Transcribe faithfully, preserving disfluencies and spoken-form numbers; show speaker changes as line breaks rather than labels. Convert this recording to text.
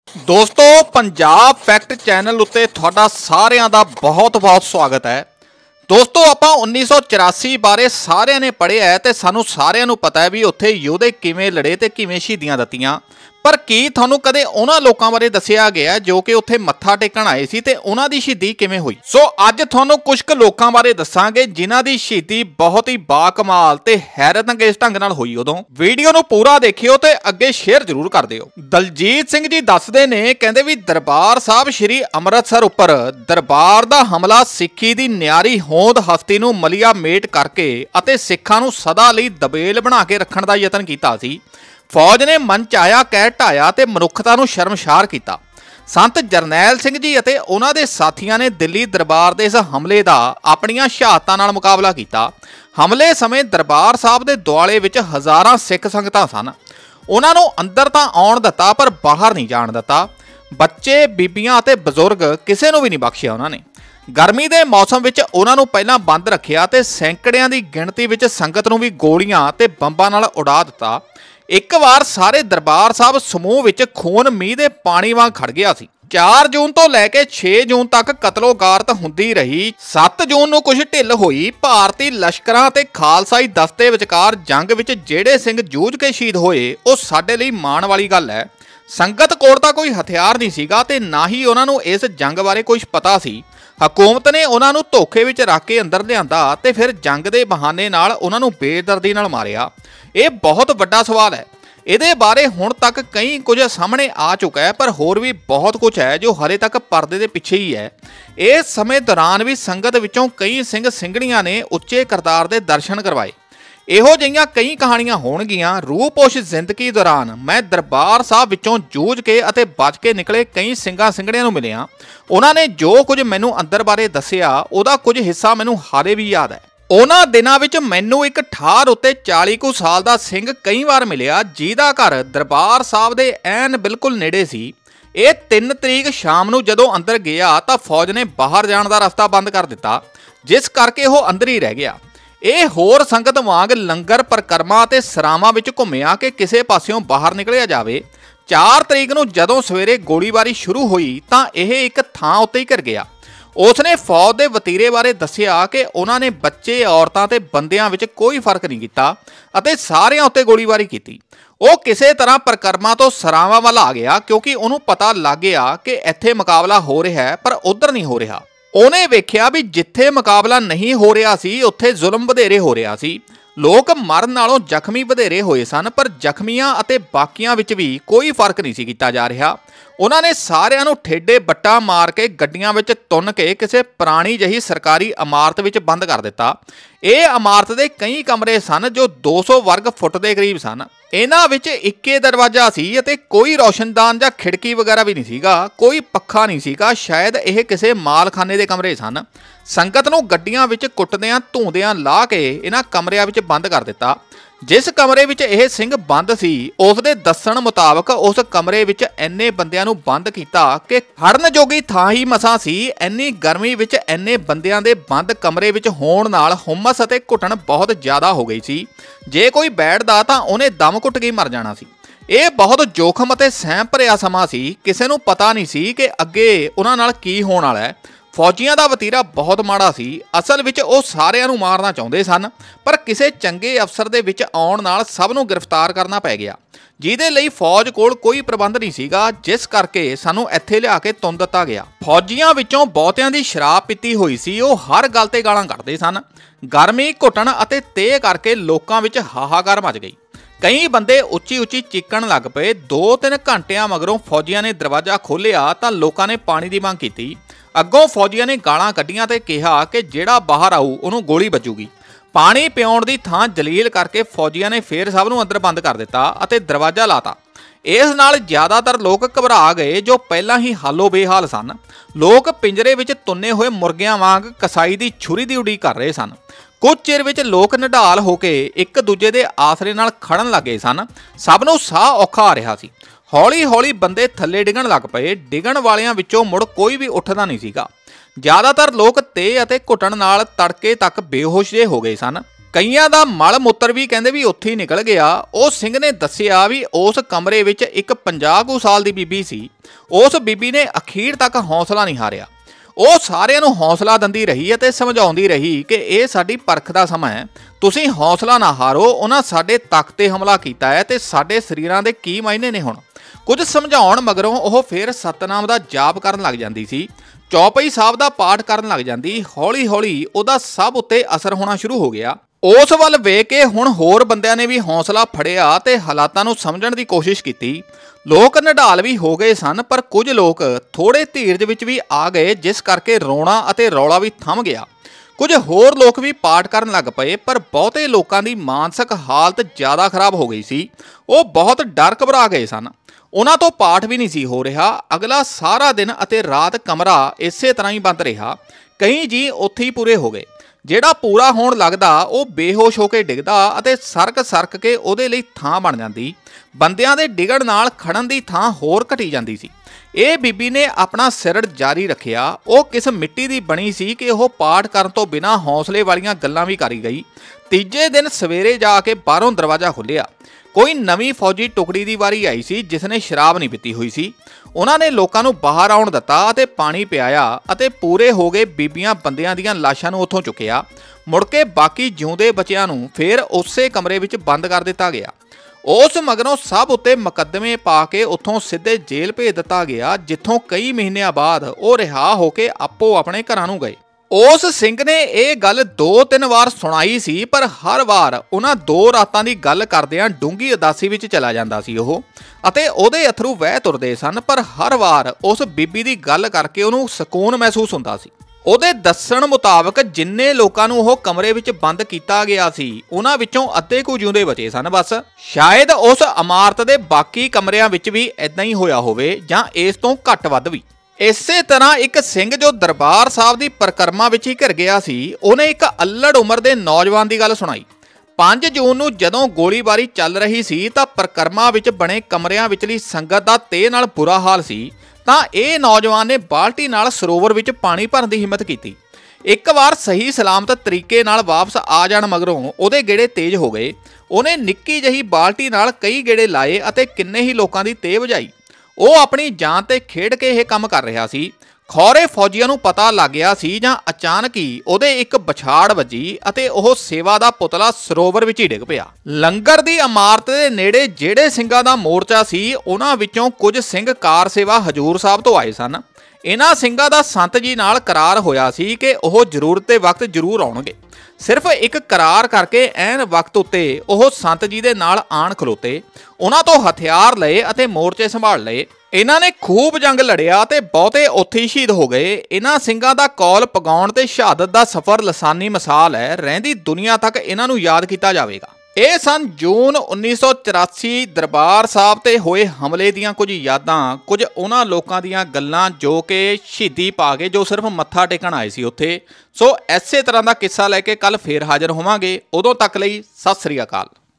दोस्तों Punjab fact channel उत्ते तुहाडा सारिਆਂ ਦਾ बहुत बहुत स्वागत है। दोस्तों ਆਪਾਂ उन्नीस सौ चौरासी बारे सारिਆਂ ने पढ़िया है ते सानू सारिਆਂ ਨੂੰ पता है भी उत्थे योधे किवें लड़े ते किवें शहीदियां दित्तियां, पर की थानू कदे उन्हां लोकां बारे दस्सिया गया जो कि उत्थे मत्था टेकण आए सी ते उन्हां दी शहीदी किवें हुई। सो अज थानू कुछ क लोकां बारे दस्सांगे जिन्हां दी शहीदी बहुत ही बाकमाल ते हैरत अंगेज ढंग नाल होई। उदों वीडियो नू पूरा देखियो ते अगे शेयर जरूर कर दिओ। दलजीत सिंह जी दसदे ने कहंदे भी दरबार साहब श्री अमृतसर उपर दरबार दा हमला सिੱਖੀ दी न्यारी होंद हस्ती नू मलिया मेट करके अते सिੱਖਾਂ नू सदा लई दबेल बना के रखण दा यतन कीता सी। फौज ने मन च आया कह ढाया ते मनुखता नू शर्मशार किया। संत जरनैल सिंह जी अते उन्हां दे साथियां ने दिल्ली दरबार दे इस हमले दा अपणियां शहादतां नाल मुकाबला किया। हमले समय दरबार साहब दे दुआले विच हज़ारां सिख संगतां सन। उन्हां नू अंदर तां आउण दित्ता पर बाहर नहीं जाण दित्ता। बच्चे बीबियां अते बजुर्ग किसे नू भी नहीं बख्शिया। उन्हां ने गर्मी के मौसम विच उन्हां नू पहलां बंद रखिया ते सैकड़ियां दी गिणती विच संगत नू भी गोलियां ते बंबां नाल उड़ा दित्ता। एक बार सारे दरबार साहब समूह विच खून मीह दे पानी वांग खड़ गया सी। चार जून तो लैके छे जून तक कतलो गारत हुंदी रही। सत्त जून नू कुछ ढिल होई। भारती लश्करां ते खालसाई दस्ते विचकार जंग विच जेड़े सिंह जूझ के शहीद होए ओ साडे लई माण वाली गल है। संगत कोल तां कोई हथियार नहीं सीगा ते ना ही उन्हां नू इस जंग बारे कुछ पता सी। हुकूमत ने उन्हां नू धोखे विच रख के अंदर लिआंदा ते फिर जंग दे बहाने नाल उन्हां नू बेदर्दी नाल मारिया। ये बहुत वड्डा सवाल है। ਇਹਦੇ बारे हुण तक कई कुछ सामने आ चुका है, पर होर भी बहुत कुछ है जो हले तक परदे दे पिछे ही है। इस समय दौरान भी संगत विचों कई सिंह सिंघणियां ने उच्चे करतार दे दर्शन करवाए। इहो जिहियां कई कहानियां होणगियां। रूपोश जिंदगी दौरान मैं दरबार साहब विचों जूझ के अते बच के निकले कई सिंघां सिंघणियां नूं मिलिया। उन्हां ने जो कुछ मैनूं अंदर बारे दस्सिया उहदा कुछ हिस्सा मैनूं हाले भी याद है। उन्हां दिनां विच मैनूं एक ठार उत्ते चाली कु साल दा सिंह कई बार मिलिया जिहदा घर दरबार साहब दे ऐन बिल्कुल नेड़े सी। ਇਹ तीन तरीक शाम नूं जदों अंदर गया तां फौज ने बाहर जाण दा रस्ता बंद कर दिता, जिस करके ਉਹ अंदर ही रह गया। ਇਹ होर संगत वांग लंगर परिक्रमा ते सरावां विच घुम्मिया कि किसी पासियों बाहर निकलिया जावे। चार तरीक नूं जदों सवेरे गोलीबारी शुरू हुई तां ਇਹ एक थां उत्ते ही घिर गया। उसने फौज के वतीरे बारे दस्सिया कि उन्होंने बच्चे औरतां ते बंदियां विच कोई फर्क नहीं किया अते सारियां उत्ते गोलीबारी की। वो किसी तरह परिक्रमा तो सरावां वाल आ गया क्योंकि उन्होंने पता लग गया कि इत्थे मुकाबला हो रहा है पर उधर नहीं हो रहा। उन्हें वेख्या भी जिथे मुकाबला नहीं हो रहा सी उत्थे जुल्म वधेरे हो रहा सी। लोग मरण नालों जख्मी वधेरे होए सन पर जख्मियां अते बाकियां विच भी कोई फर्क नहीं सी कीता जा रहा। उन्होंने सारिਆਂ ਨੂੰ ठेडे बट्टा मार के गड्डियां विच तुन के किसी पुरानी जही सरकारी इमारत विच बंद कर दिता। यह इमारत के कई कमरे सन जो दो सौ वर्ग फुट के करीब सन। इन्हां विच इक्के दरवाजा सी अते कोई रोशनदान जां खिड़की वगैरह भी नहीं सीगा, कोई पक्खा नहीं सीगा। शायद यह किसी मालखाने के कमरे सन। संगत नूं गड्डियां विच कुੱਟदिਆਂ ਧੂੰਦਿਆਂ ला के इन्हां कमरिਆਂ विच बंद कर दिता। जिस कमरे विच यह सिंह बंद सी उसदे दस्सण मुताबक उस कमरे विच इन्ने बंदियां नूं बंद कीता कि खड़न जोगी थां ही मसां सी। इन्नी गर्मी विच इन्ने बंदियां दे बंद कमरे विच होण नाल हुम्मस अते घुटन बहुत ज़्यादा हो गई सी। जे कोई बैठदा तां उहने दम घुट के मर जाना सी। ਇਹ बहुत जोखम अते सहम भरिया समा सी। किसी नूं पता नहीं सी कि अगे उन्हां नाल की होण वाला है। फौजियां दा वतीरा बहुत माड़ा सी। असल विच ਉਹ ਸਾਰਿਆਂ ਨੂੰ मारना चाहुंदे सन पर किसी चंगे अफसर दे विच आउण नाल सब नूं गिरफ्तार करना पै गया, जिहदे लई फौज कोल कोई प्रबंध नहीं सीगा, जिस करके सानूं ਇੱਥੇ लिया के तुन दिता गया। फौजियां विचों बहुतियां दी शराब पीती होई सी। ਉਹ हर गल ते गालां कढदे सन। गर्मी घुटन अते तेह करके लोकां विच हाहाकार मच गई। कई बंदे उच्ची उच्ची चीकण लग पे। दो तीन घंटिया मगरों फौजियां ने दरवाजा खोलिया तां लोकां ने पानी की मंग की। अगों फौजियां ने गालां कड्डियां ते कहा कि जिहड़ा बाहर आऊ उहनूं गोली बजूगी। पानी पिआउण दी थां जलील करके फौजियां ने फिर सब नूं अंदर बंद कर दिता अते दरवाजा लाता। इस नाल ज़्यादातर लोग घबरा गए जो पहलां ही हालो बेहाल सन। लोग पिंजरे विच तुन्ने हुए मुर्गियां वांग कसाई दी छुरी दी उडीक कर रहे सन। कुछ चिर विच लोग निढाल होके एक दूजे दे आसरे नाल खड़न लगे सन। सब नूं साह औखा आ रहा सी। हौली हौली बंदे थल्ले डिगण लग पए। डिगण वालियां विचों मुड़ कोई भी उठदा नहीं सीगा। ज़्यादातर लोग तेह अते घुटन नाल तड़के तक बेहोश जे हो गए सन। ਕਈਆਂ ਦਾ ਮਲ ਮੂਤਰ ਵੀ ਕਹਿੰਦੇ ਵੀ ਉੱਥੇ ਹੀ ਨਿਕਲ ਗਿਆ। ਉਹ ਸਿੰਘ ਨੇ ਦੱਸਿਆ ਵੀ ਉਸ ਕਮਰੇ ਵਿੱਚ ਇੱਕ ਪੰਜਾਹ ਕੁ ਸਾਲ ਦੀ ਬੀਬੀ ਸੀ। ਉਸ ਬੀਬੀ ਨੇ ਅਖੀਰ ਤੱਕ ਹੌਸਲਾ ਨਹੀਂ ਹਾਰਿਆ। ਉਹ ਸਾਰਿਆਂ ਨੂੰ ਹੌਸਲਾ ਦਿੰਦੀ ਰਹੀ ਅਤੇ ਸਮਝਾਉਂਦੀ ਰਹੀ ਕਿ ਇਹ ਸਾਡੀ ਪਰਖ ਦਾ ਸਮਾਂ ਹੈ, ਤੁਸੀਂ ਹੌਸਲਾ ਨਾ ਹਾਰੋ। ਉਹਨਾਂ ਸਾਡੇ ਤਖਤ 'ਤੇ ਹਮਲਾ ਕੀਤਾ ਹੈ ਤੇ ਸਾਡੇ ਸਰੀਰਾਂ ਦੇ ਕੀ ਮਾਇਨੇ ਨੇ ਹੁਣ। ਕੁਝ ਸਮਝਾਉਣ ਮਗਰੋਂ ਉਹ ਫਿਰ ਸਤਨਾਮ ਦਾ ਜਾਪ ਕਰਨ ਲੱਗ ਜਾਂਦੀ ਸੀ, ਚੌਪਈ ਸਾਹਿਬ ਦਾ ਪਾਠ ਕਰਨ ਲੱਗ ਜਾਂਦੀ। ਹੌਲੀ ਹੌਲੀ ਉਹਦਾ ਸਭ ਉੱਤੇ ਅਸਰ ਹੋਣਾ ਸ਼ੁਰੂ ਹੋ ਗਿਆ। ਉਸ ਵੱਲ ਵੇਖ ਕੇ ਹੁਣ ਹੋਰ ਬੰਦਿਆਂ ਨੇ ਵੀ ਹੌਸਲਾ ਫੜਿਆ ਤੇ ਹਾਲਾਤਾਂ ਨੂੰ ਸਮਝਣ ਦੀ ਕੋਸ਼ਿਸ਼ ਕੀਤੀ। ਲੋਕ ਨਿਢਾਲ ਵੀ ਹੋ ਗਏ ਸਨ, ਪਰ ਕੁਝ ਲੋਕ ਥੋੜੇ ਧੀਰਜ ਵਿੱਚ ਵੀ ਆ ਗਏ, ਜਿਸ ਕਰਕੇ ਰੋਣਾ ਅਤੇ ਰੌਲਾ ਵੀ ਥੰਮ ਗਿਆ। ਕੁਝ ਹੋਰ ਲੋਕ ਵੀ ਪਾਠ ਕਰਨ ਲੱਗ ਪਏ, ਪਰ ਬਹੁਤੇ ਲੋਕਾਂ ਦੀ ਮਾਨਸਿਕ ਹਾਲਤ ਜ਼ਿਆਦਾ ਖਰਾਬ ਹੋ ਗਈ ਸੀ। ਉਹ ਬਹੁਤ ਡਰ ਘਬਰਾ ਗਏ ਸਨ। ਉਹਨਾਂ ਤੋਂ ਪਾਠ ਵੀ ਨਹੀਂ ਸੀ ਹੋ ਰਿਹਾ। ਅਗਲਾ ਸਾਰਾ ਦਿਨ ਅਤੇ ਰਾਤ ਕਮਰਾ ਇਸੇ ਤਰ੍ਹਾਂ ਹੀ ਬੰਦ ਰਿਹਾ। ਕਈ ਜੀ ਉੱਥੇ ਹੀ ਪੂਰੇ ਹੋ ਗਏ। ਜਿਹੜਾ ਪੂਰਾ ਹੋਣ ਲੱਗਦਾ ਉਹ ਬੇਹੋਸ਼ ਹੋ ਕੇ ਡਿੱਗਦਾ ਅਤੇ ਸਰਕ ਸਰਕ ਕੇ ਉਹਦੇ ਲਈ ਥਾਂ ਬਣ ਜਾਂਦੀ। ਬੰਦਿਆਂ ਦੇ ਡਿੱਗਣ ਨਾਲ ਖੜਨ ਦੀ ਥਾਂ ਹੋਰ ਘਟੀ ਜਾਂਦੀ ਸੀ। ਇਹ ਬੀਬੀ ਨੇ ਆਪਣਾ ਸਿਰੜ ਜਾਰੀ ਰੱਖਿਆ। ਉਹ ਕਿਸ ਮਿੱਟੀ ਦੀ ਬਣੀ ਸੀ ਕਿ ਉਹ ਪਾਠ ਕਰਨ ਤੋਂ ਬਿਨਾਂ ਹੌਸਲੇ ਵਾਲੀਆਂ ਗੱਲਾਂ ਵੀ ਕਰੀ ਗਈ। ਤੀਜੇ ਦਿਨ ਸਵੇਰੇ ਜਾ ਕੇ ਬਾਹਰੋਂ ਦਰਵਾਜ਼ਾ ਖੁੱਲ੍ਹਿਆ। ਕੋਈ ਨਵੀਂ ਫੌਜੀ ਟੁਕੜੀ ਦੀ ਵਾਰੀ ਆਈ ਸੀ ਜਿਸ ਨੇ ਸ਼ਰਾਬ ਨਹੀਂ ਪੀਤੀ ਹੋਈ ਸੀ। ਉਹਨਾਂ ਨੇ ਲੋਕਾਂ ਨੂੰ ਬਾਹਰ ਆਉਣ ਦਿੱਤਾ ਅਤੇ ਪਾਣੀ ਪਿਆਇਆ ਅਤੇ ਪੂਰੇ ਹੋ ਗਏ ਬੀਬੀਆਂ ਬੰਦਿਆਂ ਦੀਆਂ ਲਾਸ਼ਾਂ ਨੂੰ ਉੱਥੋਂ ਚੁੱਕਿਆ। ਮੁੜ ਕੇ ਬਾਕੀ ਜਿਉਂਦੇ ਬੱਚਿਆਂ ਨੂੰ ਫਿਰ ਉਸੇ ਕਮਰੇ ਵਿੱਚ ਬੰਦ ਕਰ ਦਿੱਤਾ ਗਿਆ। ਉਸ ਮਗਰੋਂ ਸਭ ਉੱਤੇ ਮੁਕੱਦਮੇ ਪਾ ਕੇ ਉੱਥੋਂ ਸਿੱਧੇ ਜੇਲ੍ਹ ਭੇਜ ਦਿੱਤਾ ਗਿਆ, ਜਿੱਥੋਂ ਕਈ ਮਹੀਨਿਆਂ ਬਾਅਦ ਉਹ ਰਿਹਾ ਹੋ ਕੇ ਆਪੋ ਆਪਣੇ ਘਰਾਂ ਨੂੰ ਗਏ। ਉਸ ਸਿੰਘ ਨੇ ਇਹ ਗੱਲ ਦੋ ਤਿੰਨ ਵਾਰ ਸੁਣਾਈ ਸੀ, ਪਰ ਹਰ ਵਾਰ ਉਹਨਾਂ ਦੋ ਰਾਤਾਂ ਦੀ ਗੱਲ ਕਰਦਿਆਂ ਡੂੰਘੀ ਉਦਾਸੀ ਵਿੱਚ ਚਲਾ ਜਾਂਦਾ ਸੀ ਉਹ, ਅਤੇ ਉਹਦੇ ਅਥਰੂ ਵਹਿ ਤੁਰਦੇ ਸਨ। ਪਰ ਹਰ ਵਾਰ ਉਸ ਬੀਬੀ ਦੀ ਗੱਲ ਕਰਕੇ ਉਹਨੂੰ ਸਕੂਨ ਮਹਿਸੂਸ ਹੁੰਦਾ ਸੀ। ਉਹਦੇ ਦੱਸਣ ਮੁਤਾਬਕ ਜਿੰਨੇ ਲੋਕਾਂ ਨੂੰ ਉਹ ਕਮਰੇ ਵਿੱਚ ਬੰਦ ਕੀਤਾ ਗਿਆ ਸੀ, ਉਹਨਾਂ ਵਿੱਚੋਂ ਅੱਧੇ ਕੁ ਜਿਉਂਦੇ ਬਚੇ ਸਨ ਬਸ। ਸ਼ਾਇਦ ਉਸ ਇਮਾਰਤ ਦੇ ਬਾਕੀ ਕਮਰਿਆਂ ਵਿੱਚ ਵੀ ਇਦਾਂ ਹੀ ਹੋਇਆ ਹੋਵੇ, ਜਾਂ ਇਸ ਤੋਂ ਘੱਟ ਵੱਧ ਵੀ। ਇਸੇ ਤਰ੍ਹਾਂ ਇੱਕ ਸਿੰਘ ਜੋ ਦਰਬਾਰ ਸਾਹਿਬ ਦੀ ਪਰਿਕਰਮਾ ਵਿੱਚ ਹੀ ਘਿਰ ਗਿਆ ਸੀ, ਉਹਨੇ ਇੱਕ ਅੱਲੜ ਉਮਰ ਦੇ ਨੌਜਵਾਨ ਦੀ ਗੱਲ ਸੁਣਾਈ। ਪੰਜ ਜੂਨ ਨੂੰ ਜਦੋਂ ਗੋਲੀਬਾਰੀ ਚੱਲ ਰਹੀ ਸੀ ਤਾਂ ਪਰਿਕਰਮਾ ਵਿੱਚ ਬਣੇ ਕਮਰਿਆਂ ਵਿਚਲੀ ਸੰਗਤ ਦਾ ਤੇ ਨਾਲ ਬੁਰਾ ਹਾਲ ਸੀ, ਤਾਂ ਇਹ ਨੌਜਵਾਨ ਨੇ ਬਾਲਟੀ ਨਾਲ ਸਰੋਵਰ ਵਿੱਚ ਪਾਣੀ ਭਰਨ ਦੀ ਹਿੰਮਤ ਕੀਤੀ। ਇੱਕ ਵਾਰ ਸਹੀ ਸਲਾਮਤ ਤਰੀਕੇ ਨਾਲ ਵਾਪਸ ਆ ਜਾਣ ਮਗਰੋਂ ਉਹਦੇ ਗੇੜੇ ਤੇਜ਼ ਹੋ ਗਏ। ਉਹਨੇ ਨਿੱਕੀ ਜਿਹੀ ਬਾਲਟੀ ਨਾਲ ਕਈ ਗੇੜੇ ਲਾਏ ਅਤੇ ਕਿੰਨੇ ਹੀ ਲੋਕਾਂ ਦੀ ਤੇਹ ਬੁਝਾਈ। ਉਹ ਆਪਣੀ ਜਾਨ ਤੇ ਖੇਡ ਕੇ ਇਹ ਕੰਮ ਕਰ ਰਿਹਾ ਸੀ। ਖੌਰੇ ਫੌਜੀਆਂ ਨੂੰ ਪਤਾ ਲੱਗ ਗਿਆ ਸੀ, ਜਾਂ ਅਚਾਨਕ ਹੀ ਉਹਦੇ ਇੱਕ ਬਛਾੜ ਵੱਜੀ ਅਤੇ ਉਹ ਸੇਵਾ ਦਾ ਪੁਤਲਾ ਸਰੋਵਰ ਵਿੱਚ ਹੀ ਡਿੱਗ ਪਿਆ। ਲੰਗਰ ਦੀ ਇਮਾਰਤ ਦੇ ਨੇੜੇ ਜਿਹੜੇ ਸਿੰਘਾਂ ਦਾ ਮੋਰਚਾ ਸੀ, ਉਹਨਾਂ ਵਿੱਚੋਂ ਕੁਝ ਸਿੰਘ ਕਾਰ ਸੇਵਾ ਹਜੂਰ ਸਾਹਿਬ ਤੋਂ ਆਏ ਸਨ। ਇਹਨਾਂ ਸਿੰਘਾਂ ਦਾ ਸੰਤ ਜੀ ਨਾਲ ਕਰਾਰ ਹੋਇਆ ਸੀ ਕਿ ਉਹ ਜ਼ਰੂਰਤ ਦੇ ਵਕਤ ਜ਼ਰੂਰ ਆਉਣਗੇ। ਸਿਰਫ ਇੱਕ ਕਰਾਰ ਕਰਕੇ ਐਨ ਵਕਤ ਉੱਤੇ ਉਹ ਸੰਤ ਜੀ ਦੇ ਨਾਲ ਆਣ ਖਲੋਤੇ। ਉਹਨਾਂ ਤੋਂ ਹਥਿਆਰ ਲਏ ਅਤੇ ਮੋਰਚੇ ਸੰਭਾਲ ਲਏ। ਇਹਨਾਂ ਨੇ ਖੂਬ ਜੰਗ ਲੜਿਆ ਤੇ ਬਹੁਤੇ ਉੱਥੇ ਹੀ ਸ਼ਹੀਦ ਹੋ ਗਏ। ਇਹਨਾਂ ਸਿੰਘਾਂ ਦਾ ਕੌਲ ਪਗਾਉਣ ਤੇ ਸ਼ਹਾਦਤ ਦਾ ਸਫ਼ਰ ਲਸਾਨੀ ਮਿਸਾਲ ਹੈ। ਰਹਿੰਦੀ ਦੁਨੀਆ ਤੱਕ ਇਹਨਾਂ ਨੂੰ ਯਾਦ ਕੀਤਾ ਜਾਵੇਗਾ। ਇਹ ਸਨ ਜੂਨ ਉੱਨੀ ਸੌ ਚੁਰਾਸੀ ਦਰਬਾਰ ਸਾਹਿਬ ਤੇ ਹੋਏ ਹਮਲੇ ਦੀਆਂ ਕੁਝ ਯਾਦਾਂ, ਕੁਝ ਉਹਨਾਂ ਲੋਕਾਂ ਦੀਆਂ ਗੱਲਾਂ ਜੋ ਕਿ ਸ਼ਹੀਦੀ ਪਾ ਕੇ ਜੋ ਸਿਰਫ ਮੱਥਾ ਟੇਕਣ ਆਏ ਸੀ ਉੱਥੇ। ਸੋ ਇਸੇ ਤਰ੍ਹਾਂ ਦਾ ਕਿੱਸਾ ਲੈ ਕੇ ਕੱਲ ਫੇਰ ਹਾਜ਼ਰ ਹੋਵਾਂਗੇ। ਉਦੋਂ ਤੱਕ ਲਈ ਸਤਿ ਸ੍ਰੀ ਅਕਾਲ।